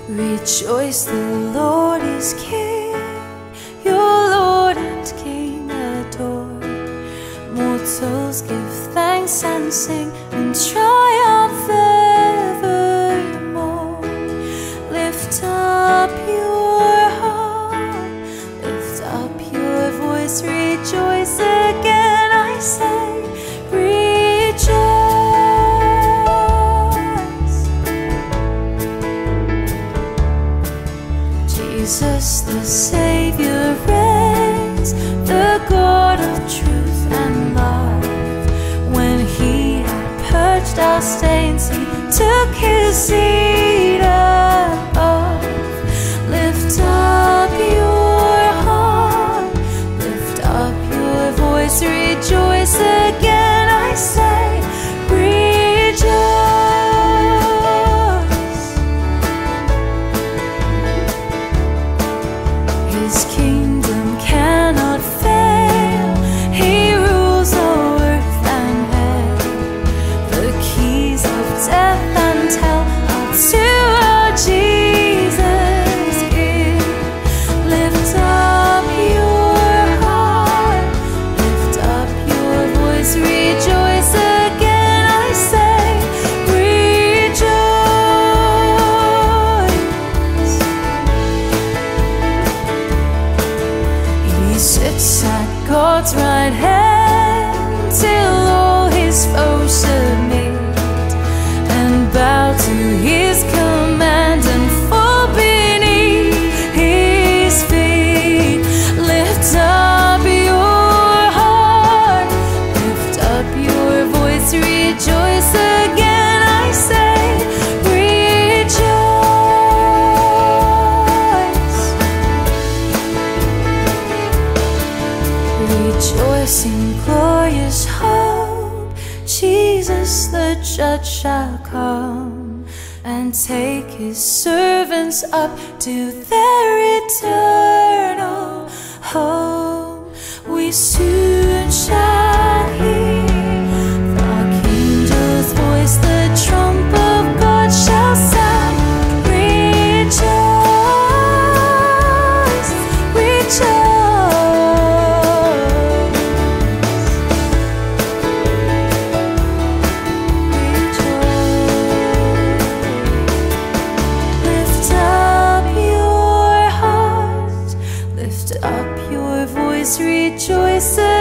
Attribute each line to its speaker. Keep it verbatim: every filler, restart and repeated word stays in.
Speaker 1: Rejoice, the Lord is King, your Lord and King adored. Mortals give thanks and sing and triumph evermore. Lift up your heart, lift up your voice, rejoice again, I say, rejoice. Jesus the Savior reigns, the God of truth and love. When he had purged our stains, he took his seat above. Lift up your heart, lift up your voice, rejoice again, I say, rejoice. His kingdom cannot fail, he rules over earth and hell. The keys of death and hell are to our Jesus give. Lift up your heart, lift up your voice, rejoice again, I say, rejoice. He sits at God's right hand till all his foes submit and bow to his command and fall beneath his feet. Lift up your heart, lift up your voice, rejoice again, I say, rejoice. Rejoice in glorious hope, Jesus the judge shall come and take his servants up to their eternal home. We soon shall hear the archangel's voice, the trump of God shall sound. Rejoice, rejoice. Lift up your voice, rejoice.